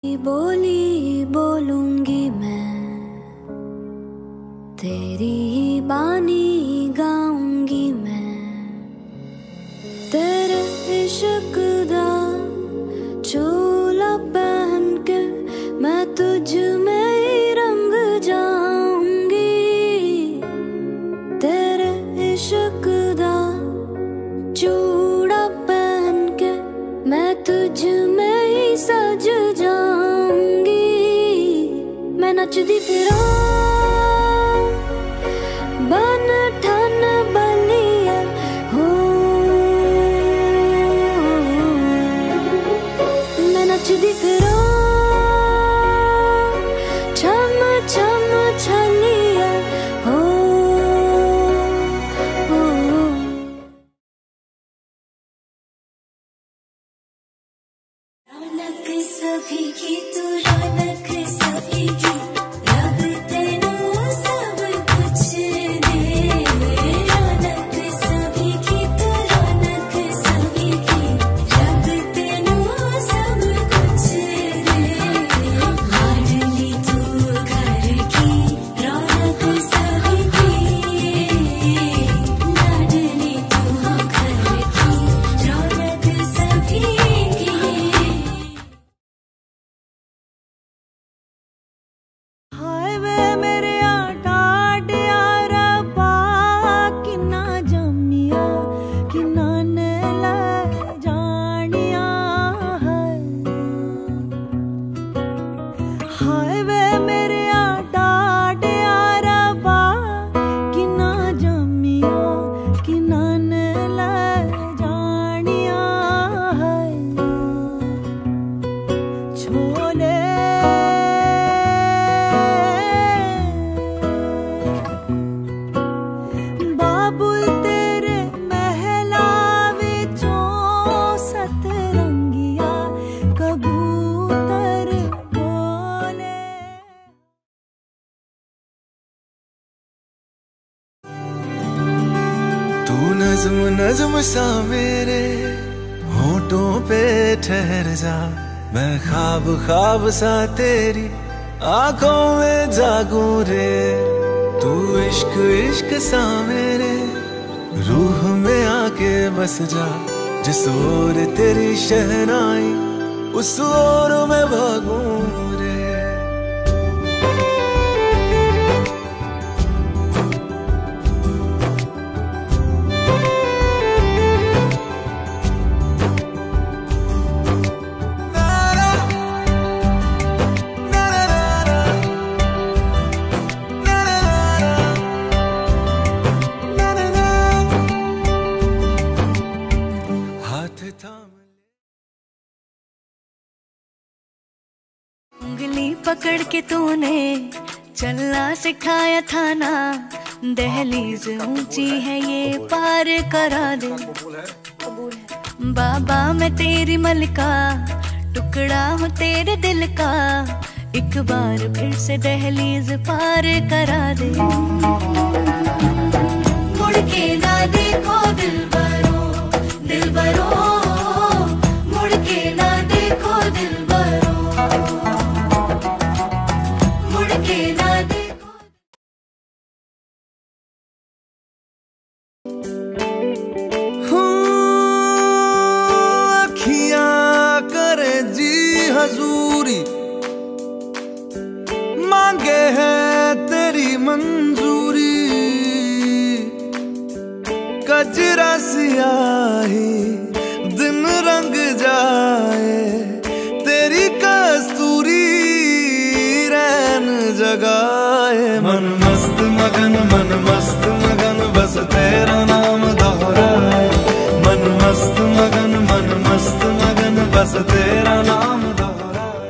बोली बोलूंगी मैं, तेरी ही बानी गाऊंगी मैं, तेरे इश्क दा चोला पहन के मैं तुझ में ही रंग जाऊंगी, तेरे इश्क दा चूड़ा पहन के मैं तुझ में ही सज जाऊंगी। मैं नचदी फिरा बन ठन बलिया हो, मैं नचदी फिरा छम छम छलिया हो, रौनक सभी की तू रौनक सभी की, रब तेनू सब कुछ दे, रौनक सभी की तू रौनक सभी की, रब तेनू सब कुछ दे, लाडली तू घर की रौनक सभी की, लाडली तू घर की रौनक सभी की। हाय वे मेरे टाटिया रब्बा किन्ना जम्मिया किन्ना ने ले जानिया है, हाय वे मेरे टाटिया रब्बा किन्ना जम्मिया किन्ना ने ले जानिया है, छोले बाबुल तेरे महला विचों सतरंगिया कबूतर बोले। तू नज़्म नज़्म सा मेरे होठों पे ठहर जा, मैं ख्वाब ख्वाब सा तेरी आंखों में जागूं रे, तू इश्क इश्क सा मेरे रूह में आके बस जा, जिस ओर तेरी शहनाई उस ओर मैं भागूं रे। उंगली पकड़ के तूने चलना सिखाया था ना, दहलीज ऊंची है ये पार करा दे, बाबा मैं तेरी मलका टुकड़ा हूँ तेरे दिल का, एक बार फिर से दहलीज पार करा दे, मुड़ के ना देखो दिलबरो दिलबरो, मुड़ के ना देखो दिलबरो, मुड़ के ना देखो। अखियां करे जी हजूरी, मांगे है तेरी मंजूरी, कजरा सियाही दिन रंग जाए, तेरी कस्तूरी रैन जगाए, मन मस्त मगन बस तेरा नाम दोहराए, मन मस्त मगन बस तेरा नाम दोहराए।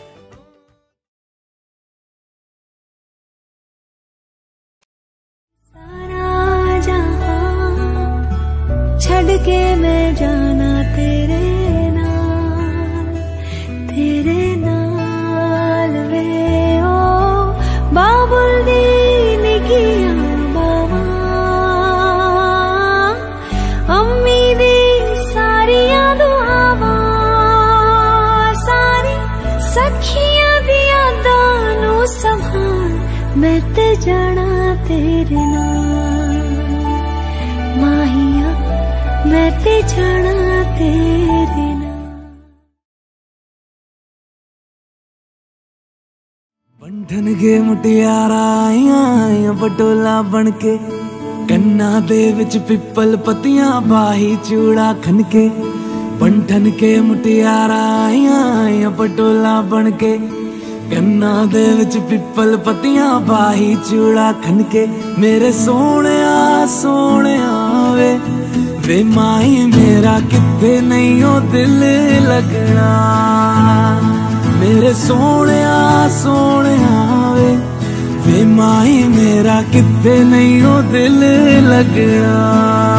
सारा जहां छड़ के मैं जाना तेरे नाल वे ओ बाबुल दी निकिया बावा, अम्मी दी सारियां दुआवां मैं ते जाना तेरे नाल माहिया, मैं ते जाना तेरे नाल। बंधन के मुटियारा आईयां पटोला बनके, कन्ना दे विच पिपल पत्तियां बाही चूड़ा खनके। बंधन के मुटियारा आईयां पटोला बनके, कन्ना दे विच पिपल पत्तियां बाही चूड़ा खनके। मेरे सोहणिया सोहणिया वे माही मेरा किथे नहीं ओ दिल लगना। मेरे सोहणिया सोहणिया वे माही मेरा किथे नहीं ओ दिल लगना।